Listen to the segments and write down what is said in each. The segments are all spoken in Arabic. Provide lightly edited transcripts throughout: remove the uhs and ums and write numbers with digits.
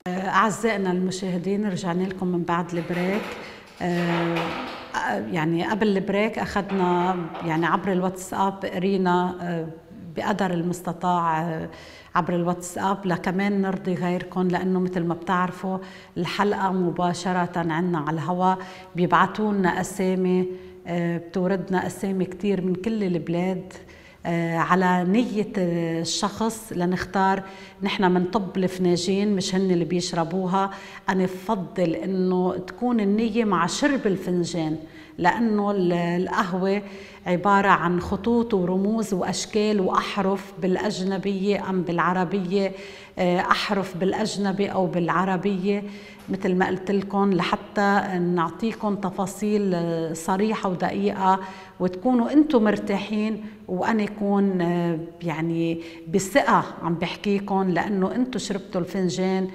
أعزائنا المشاهدين، رجعنا لكم من بعد البريك. يعني قبل البريك أخذنا يعني عبر الواتساب قرينا بقدر المستطاع عبر الواتساب لكمان نرضي غيركم، لأنه مثل ما بتعرفوا الحلقة مباشرة عنا على الهواء، بيبعتوا لنا أسامي، بتوردنا أسامي كتير من كل البلاد على نية الشخص لنختار. نحن منطب الفناجين، مش هن اللي بيشربوها. أنا بفضل إنه تكون النية مع شرب الفنجان، لأنه القهوة عبارة عن خطوط ورموز وأشكال وأحرف بالأجنبية أم بالعربية، أحرف بالأجنبي أو بالعربية مثل ما قلت لكم، لحتى نعطيكم تفاصيل صريحة ودقيقة وتكونوا أنتم مرتاحين وأنا أكون يعني بثقة عم بحكيكم، لأنه أنتم شربتوا الفنجان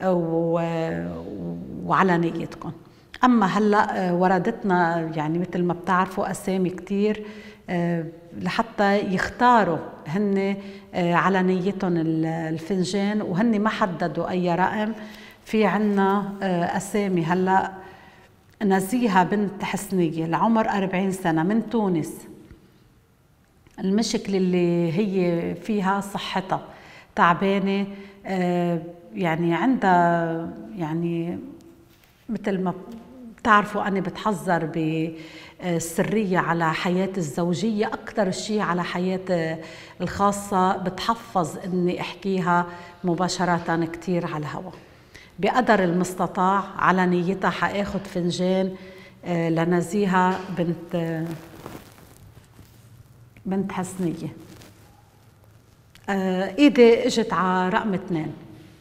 وعلى نيتكم. أما هلأ وردتنا يعني مثل ما بتعرفوا أسامي كتير لحتى يختاروا هن على نيتهم الفنجان، وهن ما حددوا أي رقم. في عنا أسامي هلأ: نزيهة بنت حسنية، العمر 40 سنة، من تونس. المشكلة اللي هي فيها صحتها تعبانة، يعني عندها يعني مثل ما بتعرفوا أنا بتحذر بالسرية على حياة الزوجية، أكثر شيء على حياة الخاصة بتحفظ إني أحكيها مباشرة كتير على الهواء. بقدر المستطاع على نيتها حاخد فنجان لنزيهة بنت حسنية. ايدي اجت على رقم 2.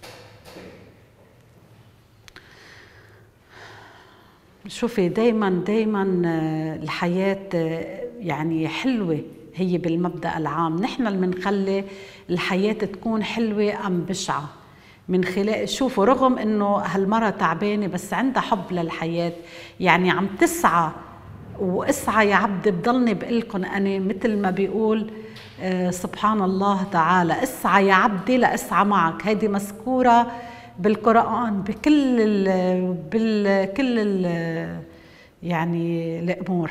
شوفي، دايما الحياة يعني حلوة، هي بالمبدأ العام. نحن اللي بنخلي الحياة تكون حلوة أم بشعة من خلال، شوفوا، رغم انه هالمرة تعبانة بس عندها حب للحياة، يعني عم تسعى. واسعى يا عبد، بضلني بقلكن أنا مثل ما بيقول سبحان الله تعالى: اسعى يا عبدي لأسعى معك. هيدي مذكورة بالقرآن بكل يعني الأمور.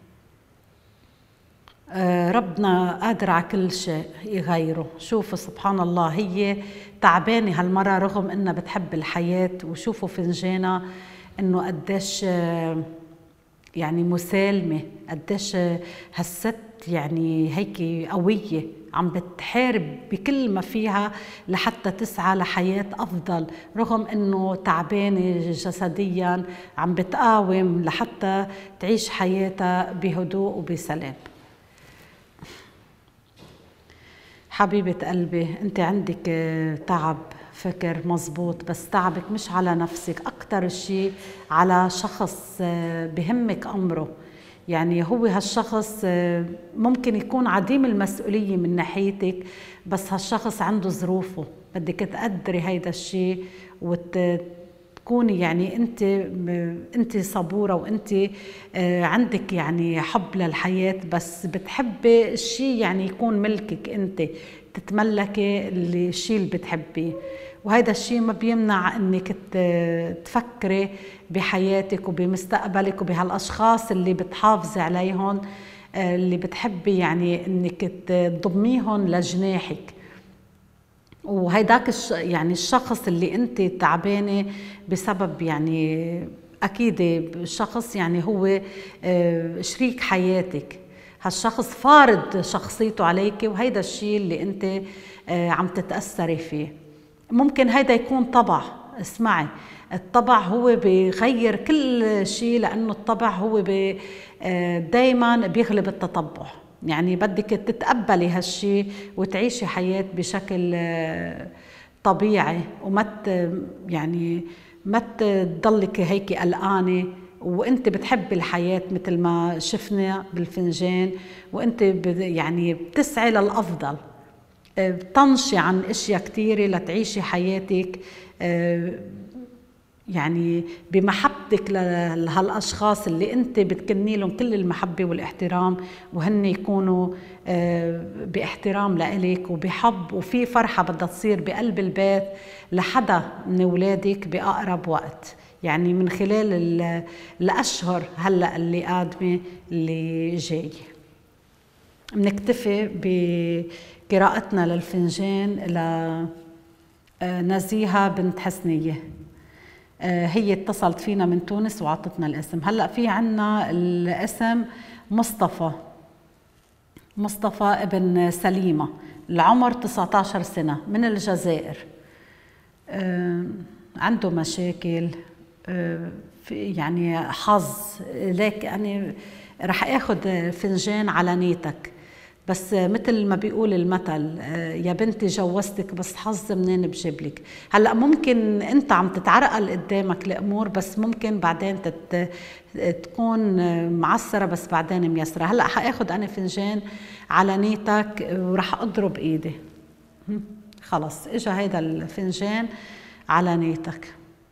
ربنا قادر على كل شيء يغيره. شوفوا سبحان الله، هي تعبانة هالمرة رغم انها بتحب الحياة. وشوفوا فنجانها انه قديش يعني مسالمة، قديش هالست يعني هيك قوية، عم بتحارب بكل ما فيها لحتى تسعى لحياة أفضل، رغم أنه تعبانة جسديا عم بتقاوم لحتى تعيش حياتها بهدوء وبسلام. حبيبة قلبي، أنت عندك تعب، فكر مزبوط، بس تعبك مش على نفسك، أكتر شيء على شخص بهمك أمره. يعني هو هالشخص ممكن يكون عديم المسؤولية من ناحيتك، بس هالشخص عنده ظروفه. بدك تقدري هيدا الشيء وتكوني يعني انت صبورة، وانت عندك يعني حب للحياة، بس بتحبي الشيء يعني يكون ملكك، انت تتملكي الشيء اللي بتحبيه. وهذا الشيء ما بيمنع انك تفكري بحياتك وبمستقبلك وبهالاشخاص اللي بتحافظي عليهم، اللي بتحبي يعني انك تضميهم لجناحك. وهيداك يعني الشخص اللي انت تعبانه بسبب، يعني اكيد الشخص يعني هو شريك حياتك. هالشخص فارض شخصيته عليك، وهيدا الشيء اللي انت عم تتأثري فيه. ممكن هيدا يكون طبع. اسمعي، الطبع هو بيغير كل شيء، لأنه الطبع هو دايما بيغلب التطبع. يعني بدك تتقبلي هالشيء وتعيشي حياة بشكل طبيعي، يعني ما تضلك هيك قلقانة. وانت بتحبي الحياة مثل ما شفنا بالفنجان، وانت يعني بتسعي للأفضل، بتنشي عن اشياء كثيرة لتعيشي حياتك يعني بمحبتك لهالاشخاص اللي انت بتكني لهم كل المحبه والاحترام، وهن يكونوا باحترام لإلك وبحب وفي فرحه بدها تصير بقلب البيت لحدا من اولادك باقرب وقت، يعني من خلال الاشهر هلا اللي قادمه اللي جاي. بنكتفي بقراءتنا للفنجان لنزيهة بنت حسنية. هي اتصلت فينا من تونس وعطتنا الاسم. هلأ في عنا الاسم مصطفى ابن سليمة، العمر 19 سنة، من الجزائر. عنده مشاكل، يعني حظ، ليك أنا رح اخذ فنجان على نيتك، بس مثل ما بيقول المثل يا بنتي جوزتك بس حظ منين بجيب لك. هلا ممكن انت عم تتعرقل قدامك الامور، بس ممكن بعدين تكون معسره بس بعدين ميسره. هلا حاخذ انا فنجان على نيتك ورح اضرب ايدي. خلص اجا هيدا الفنجان على نيتك.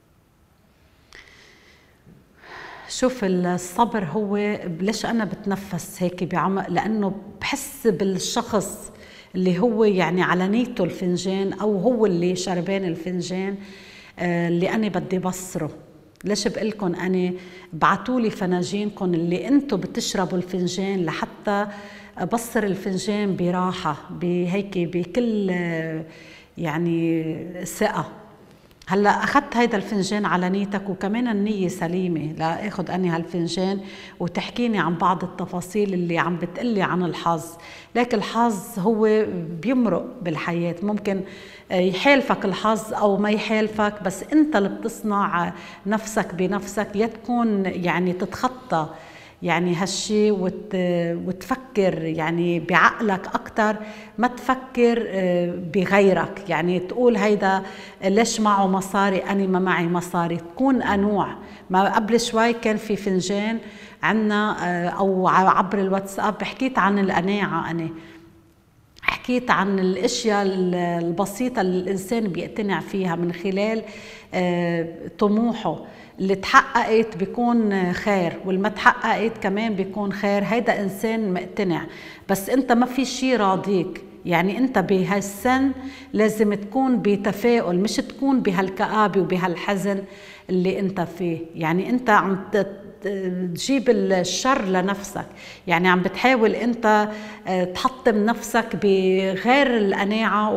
شوف الصبر هو ليش أنا بتنفس هيك بعمق، لأنه بحس بالشخص اللي هو يعني على نيته الفنجان، أو هو اللي شربان الفنجان اللي أنا بدي بصره. ليش بقلكن أنا بعتولي فناجينكن اللي أنتوا بتشربوا الفنجان لحتى بصر الفنجان براحة بهيك بكل يعني ثقة. هلا اخذت هيدا الفنجان على نيتك، وكمان النية سليمة لاخذ اني هالفنجان وتحكيني عن بعض التفاصيل اللي عم بتقلي عن الحظ. لكن الحظ هو بيمرق بالحياة، ممكن يحالفك الحظ او ما يحالفك، بس انت اللي بتصنع نفسك بنفسك، يا تكون يعني تتخطى يعني هالشي وتفكر يعني بعقلك أكتر ما تفكر بغيرك. يعني تقول هيدا ليش معه مصاري أنا ما معي مصاري، تكون قنوع. ما قبل شوي كان في فنجان عنا أو عبر الواتساب حكيت عن القناعة، أنا حكيت عن الاشياء البسيطه اللي الانسان بيقتنع فيها من خلال طموحه. اللي تحققت بيكون خير، والما تحققت كمان بيكون خير. هيدا انسان مقتنع، بس انت ما في شيء راضيك. يعني انت بهالسن لازم تكون بتفاؤل، مش تكون بهالكآبة وبهالحزن اللي انت فيه. يعني انت عم تجيب الشر لنفسك، يعني عم بتحاول انت تحطم نفسك بغير القناعة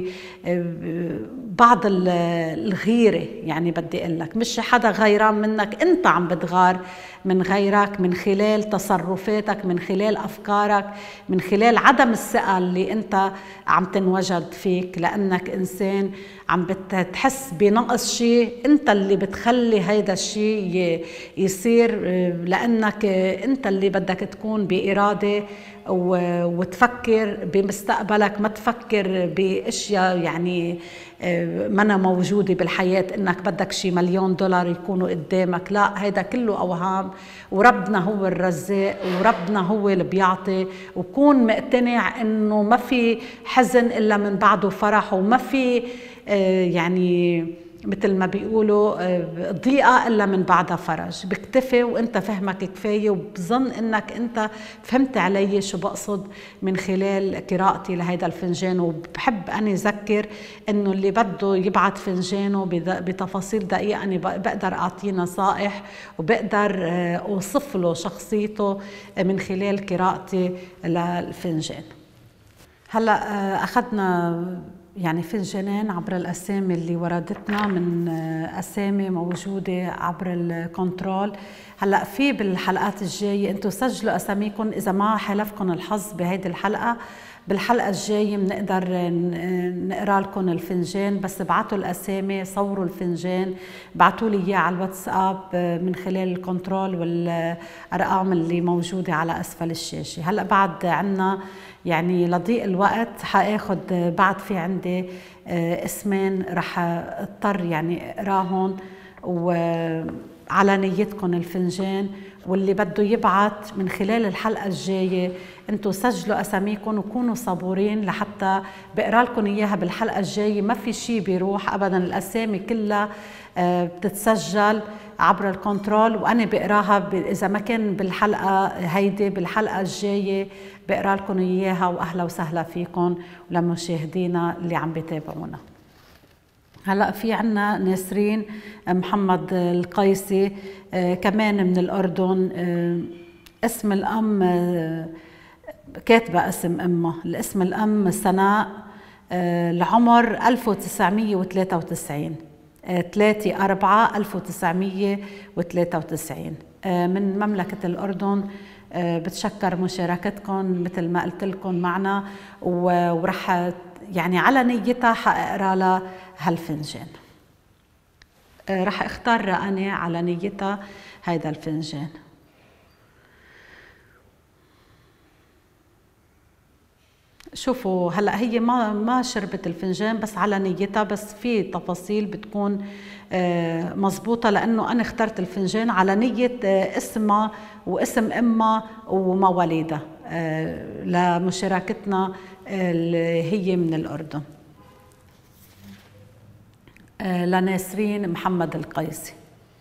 وبعض الغيرة. يعني بدي اقول لك مش حدا غيران منك، انت عم بتغار من غيرك من خلال تصرفاتك، من خلال افكارك، من خلال عدم الثقة اللي انت عم تنوجد فيك، لانك انسان عم بتحس بنقص شيء. انت اللي بتخلي هيدا الشيء يصير، لانك انت اللي بدك تكون بإرادة وتفكر بمستقبلك، ما تفكر باشياء يعني منا موجودة بالحياة، انك بدك شي $1,000,000 يكونوا قدامك. لا، هيدا كله اوهام، وربنا هو الرزاق، وربنا هو اللي بيعطي. وكون مقتنع انه ما في حزن الا من بعده فرح، وما في يعني مثل ما بيقولوا ضيقة إلا من بعدها فرج. بكتفي وانت فهمك كفاية، وبظن انك انت فهمت علي شو بقصد من خلال قراءتي لهيدا الفنجان. وبحب أني أذكر انه اللي بده يبعت فنجانه بتفاصيل دقيقة أنا بقدر أعطيه نصائح، وبقدر أوصف له شخصيته من خلال قراءتي للفنجان. هلأ أخذنا يعني فنجانين عبر الأسامي اللي وردتنا من أسامي موجودة عبر الكنترول. هلأ في بالحلقات الجاية انتوا سجلوا أساميكم، إذا ما حالفكم الحظ بهيدي الحلقة، بالحلقة الجاية بنقدر نقرأ لكم الفنجان. بس ابعتوا الأسامي، صوروا الفنجان، بعتوا لي إياه على الواتساب من خلال الكنترول والأرقام اللي موجودة على أسفل الشاشة. هلأ بعد عنا يعني لضيق الوقت حاخد بعد في عندي اسمين رح اضطر يعني اقراهم وعلى نيتكم الفنجان، واللي بده يبعت من خلال الحلقة الجاية انتوا سجلوا اساميكم وكونوا صبورين لحتى بقرا لكم اياها بالحلقة الجاية. ما في شيء بيروح ابدا، الاسامي كلها بتتسجل عبر الكنترول وانا بقراها اذا ما كان بالحلقة هيدي بالحلقة الجاية بقرا لكم اياها. واهلا وسهلا فيكم ولمشاهدينا اللي عم بيتابعونا. هلا في عنا ناسرين محمد القيسي كمان من الأردن. اسم الأم كاتبة اسم أمها، الاسم الأم سناء، العمر 1993 3/4/1993 من مملكة الأردن. بتشكر مشاركتكم مثل ما قلت لكم معنا، ورح يعني على نيتها حأقرأ لها هالفنجان. رح اختار أنا على نيتها هيدا الفنجان. شوفوا هلا هي ما شربت الفنجان بس على نيتها، بس في تفاصيل بتكون مزبوطة لأنه أنا اخترت الفنجان على نية اسمها واسم أمها ومواليدها لمشاركتنا اللي هي من الأردن. لناسرين محمد القيسي.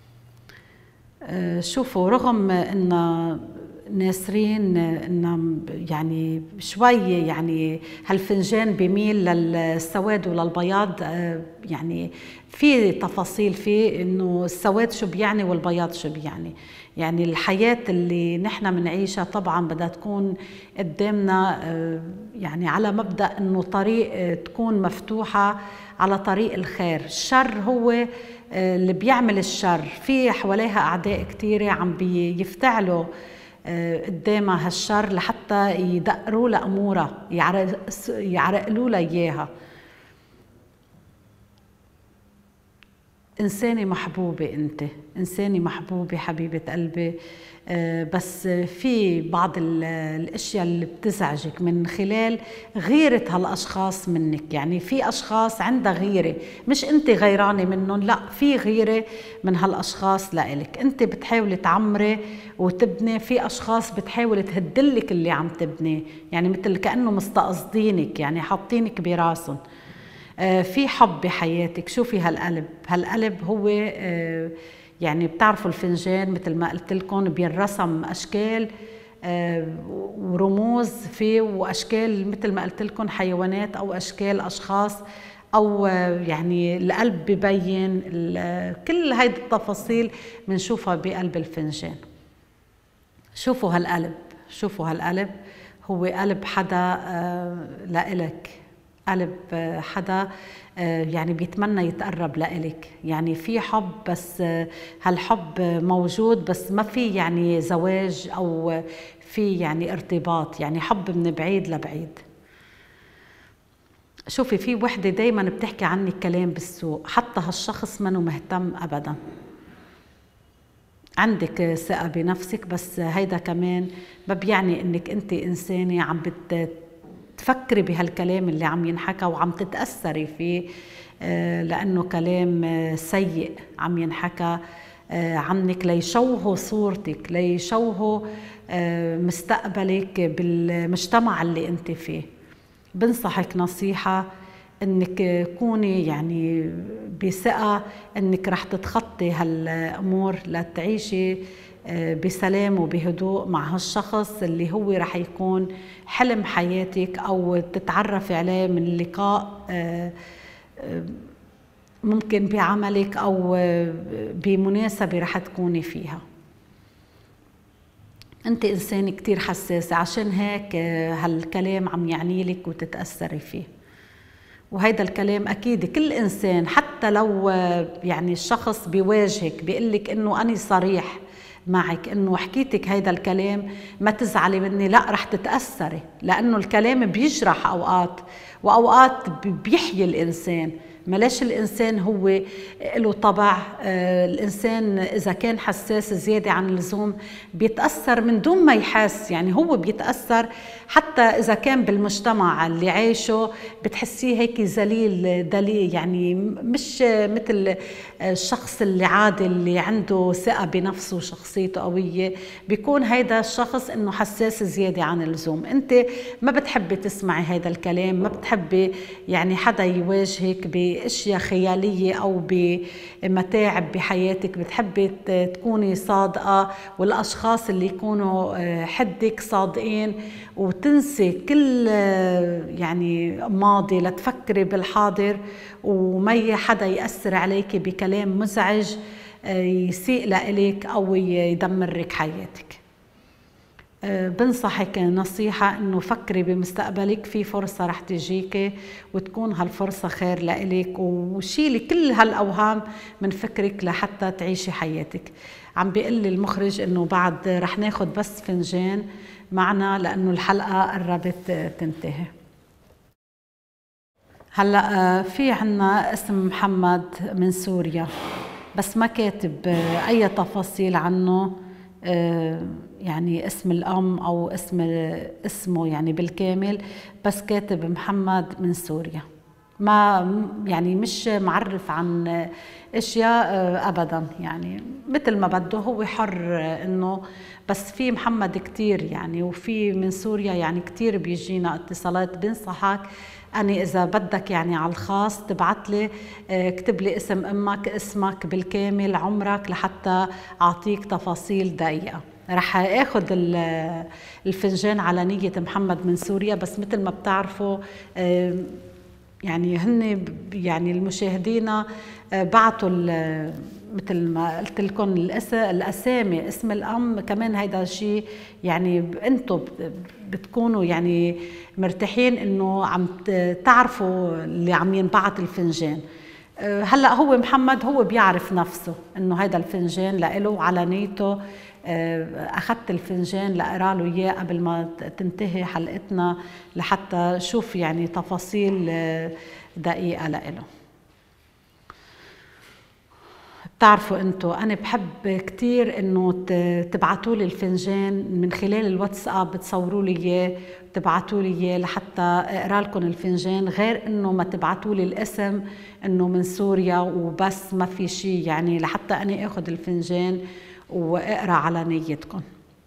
شوفوا رغم ان ناسرين إن يعني شوي يعني هالفنجان بيميل للسواد وللبياض، يعني في تفاصيل فيه انه السواد شو بيعني والبياض شو بيعني. يعني الحياة اللي نحن منعيشها طبعا بدها تكون قدامنا يعني على مبدأ انه طريق تكون مفتوحة على طريق الخير. الشر هو اللي بيعمل الشر، في حواليها أعداء كتيرة عم بيفتعلوا قدامها هالشر لحتى يدقروا لها أمورها، يعرقلوا لها إياها. إنسانة محبوبة، أنت إنسانة محبوبة حبيبة قلبي، بس في بعض الأشياء اللي بتزعجك من خلال غيرة هالأشخاص منك. يعني في أشخاص عندها غيرة، مش أنت غيرانة منهم، لا في غيرة من هالأشخاص لإلك. أنت بتحاولي تعمري وتبني، في أشخاص بتحاول تهدلك اللي عم تبني، يعني مثل كأنه مستقصدينك، يعني حاطينك براسهم. في حب بحياتك. شوفي هالقلب، هالقلب هو يعني بتعرفوا الفنجان مثل ما قلت لكم بينرسم أشكال ورموز فيه، وأشكال مثل ما قلت لكم حيوانات أو أشكال أشخاص، أو يعني القلب ببين كل هيدي التفاصيل بنشوفها بقلب الفنجان. شوفوا هالقلب، شوفوا هالقلب هو قلب حدا لإلك، قلب حدا يعني بيتمنى يتقرب لإلك. يعني في حب، بس هالحب موجود بس ما في يعني زواج أو في يعني ارتباط، يعني حب من بعيد لبعيد. شوفي في وحدة دايما بتحكي عنك كلام بالسوء، حتى هالشخص منه مهتم أبدا. عندك ثقة بنفسك، بس هيدا كمان ما بيعني انك انت إنسانة عم تفكري بهالكلام اللي عم ينحكى وعم تتأثري فيه، لأنه كلام سيء عم ينحكى عنك ليشوهوا صورتك، ليشوهوا مستقبلك بالمجتمع اللي انت فيه. بنصحك نصيحة انك كوني يعني بثقة انك رح تتخطي هالأمور لتعيشي بسلام وبهدوء مع هالشخص اللي هو رح يكون حلم حياتك، أو تتعرفي عليه من لقاء ممكن بعملك أو بمناسبة رح تكوني فيها. أنت إنسان كتير حساسة، عشان هيك هالكلام عم يعني لك وتتأثري فيه. وهيدا الكلام أكيد كل إنسان، حتى لو يعني الشخص بيواجهك بيقلك إنه أنا صريح معك، إنه حكيتك هيدا الكلام ما تزعلي مني، لا رح تتأثري، لأنه الكلام بيجرح أوقات، وأوقات بيحيي الإنسان. ملاش الإنسان هو له طبع. الإنسان إذا كان حساس زيادة عن اللزوم بيتأثر من دون ما يحس، يعني هو بيتأثر حتى إذا كان بالمجتمع اللي عايشه بتحسيه هيك ذليل دليل، يعني مش مثل الشخص اللي عادي اللي عنده ثقة بنفسه وشخصيته قوية. بيكون هيدا الشخص إنه حساس زيادة عن اللزوم. أنت ما بتحبي تسمعي هيدا الكلام، ما بتحبي يعني حدا يواجهك بأشياء خيالية أو بمتاعب بحياتك، بتحبي تكوني صادقة والأشخاص اللي يكونوا حدك صادقين، وتنسي كل يعني ماضي لتفكري بالحاضر، وما حدا يأثر عليك بكلام مزعج يسيء لإلك أو يدمرك حياتك. بنصحك نصيحة إنه فكري بمستقبلك، في فرصة رح تجيك وتكون هالفرصة خير لإلك، وشيلي كل هالأوهام من فكرك لحتى تعيشي حياتك. عم بيقول لي المخرج إنه بعد رح ناخد بس فنجان معنا لأنه الحلقة قربت تنتهي. هلأ في عنا اسم محمد من سوريا، بس ما كاتب أي تفاصيل عنه، يعني اسم الأم أو اسمه يعني بالكامل، بس كاتب محمد من سوريا. ما يعني مش معرف عن اشياء ابدا، يعني مثل ما بده هو حر انه. بس في محمد كتير يعني، وفي من سوريا يعني كتير بيجينا اتصالات. بنصحك أنا إذا بدك يعني على الخاص تبعت لي، اكتب لي اسم أمك، اسمك بالكامل، عمرك، لحتى أعطيك تفاصيل دقيقة. رح اخذ الفنجان على نية محمد من سوريا. بس مثل ما بتعرفوا يعني هن يعني المشاهدين بعتوا مثل ما قلت لكم الاسامي، اسم الام كمان. هيدا شيء يعني انتم بتكونوا يعني مرتاحين انه عم تعرفوا اللي عم ينبعت الفنجان. هلا هو محمد هو بيعرف نفسه انه هيدا الفنجان لإله على نيته. اخذت الفنجان لاقرا له اياه قبل ما تنتهي حلقتنا لحتى شوف يعني تفاصيل دقيقه لإله. بتعرفوا انتو انا بحب كتير انه تبعتوا لي الفنجان من خلال الواتساب، بتصوروا لي اياه تبعتوا لي اياه لحتى اقرا لكم الفنجان، غير انه ما تبعتوا لي الاسم انه من سوريا وبس، ما في شيء يعني لحتى انا اخذ الفنجان واقرا على نيتكم.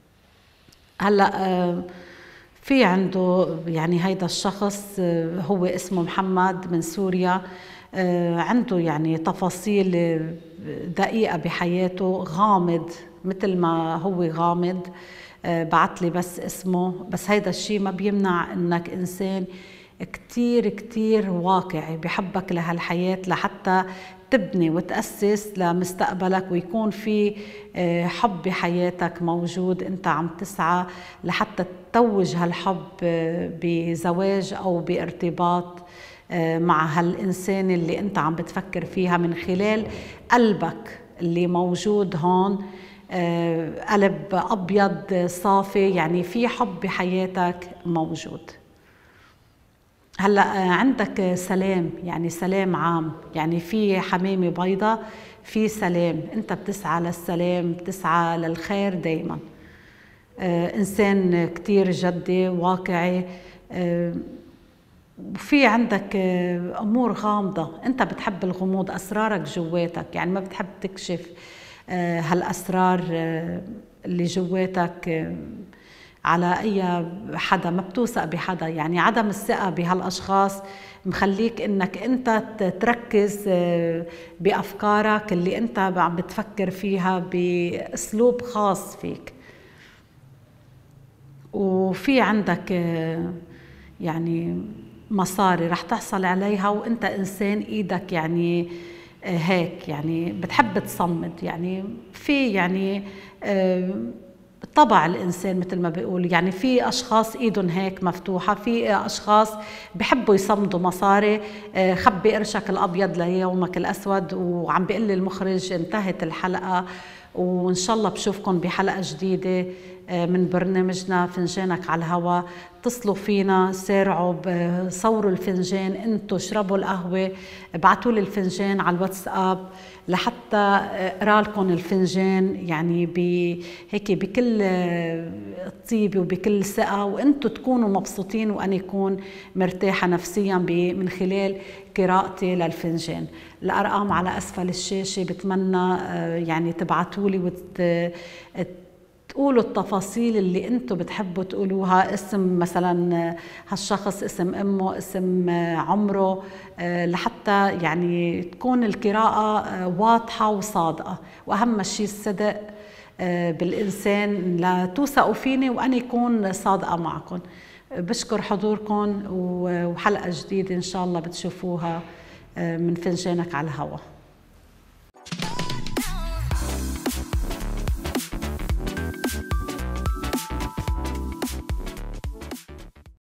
هلا في عنده يعني هيدا الشخص هو اسمه محمد من سوريا، عنده يعني تفاصيل دقيقة بحياته، غامض مثل ما هو غامض. بعت لي بس اسمه، بس هيدا الشيء ما بيمنع انك انسان كتير كتير واقعي بحبك لهالحياة لحتى تبني وتأسس لمستقبلك، ويكون في حب بحياتك موجود. انت عم تسعى لحتى تتوج هالحب بزواج او بارتباط مع هالإنسان اللي أنت عم بتفكر فيها من خلال قلبك اللي موجود هون. قلب أبيض صافي، يعني في حب بحياتك موجود. هلأ عندك سلام، يعني سلام عام، يعني في حمامة بيضة، في سلام. أنت بتسعى للسلام، بتسعى للخير دايما. إنسان كتير جدي واقعي. وفي عندك أمور غامضة، أنت بتحب الغموض، أسرارك جواتك، يعني ما بتحب تكشف هالأسرار اللي جواتك على أي حدا، ما بتوثق بحدا. يعني عدم الثقة بهالأشخاص مخليك إنك أنت تركز بأفكارك اللي أنت عم بتفكر فيها بأسلوب خاص فيك. وفي عندك يعني مصاري رح تحصل عليها، وانت انسان ايدك يعني هيك، يعني بتحب تصمد، يعني في يعني طبع الانسان مثل ما بيقول. يعني في اشخاص ايدهم هيك مفتوحه، في اشخاص بحبوا يصمدوا مصاري. خبي قرشك الابيض ليومك الاسود. وعم بيقول لي المخرج انتهت الحلقه، وان شاء الله بشوفكم بحلقه جديده. من برنامجنا فنجانك على الهوا. اتصلوا فينا، سارعوا، صوروا الفنجان، انتوا اشربوا القهوة، ابعتوا لي الفنجان على الواتساب لحتى اقرا لكم الفنجان، يعني هيك بكل طيبة وبكل ثقة، وانتوا تكونوا مبسوطين وانا اكون مرتاحة نفسيا من خلال قراءتي للفنجان. الأرقام على أسفل الشاشة، بتمنى يعني تبعتوا لي تقولوا التفاصيل اللي انتم بتحبوا تقولوها، اسم مثلا هالشخص، اسم امه، اسم عمره، لحتى يعني تكون القراءة واضحة وصادقة. واهم شيء الصدق بالإنسان، لا توثقوا فيني وأنا أكون صادقة معكم. بشكر حضوركم، وحلقة جديدة إن شاء الله بتشوفوها من فنجانك على الهوا.